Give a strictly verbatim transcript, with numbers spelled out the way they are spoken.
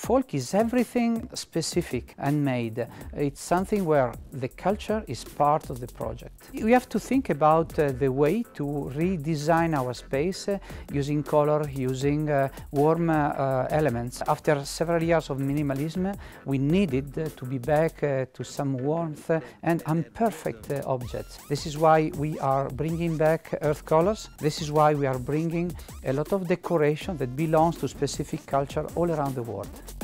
folk is everything specific and made. It's something where the culture is part of the project. We have to think about uh, the way to redesign our space uh, using color, using uh, warm uh, elements. After several years of minimalism, we needed uh, to be back uh, to some warmth uh, and imperfect uh, objects. This is why we are bringing back earth colors. This is why we are bringing a lot of decoration that belongs to specific culture all around the world.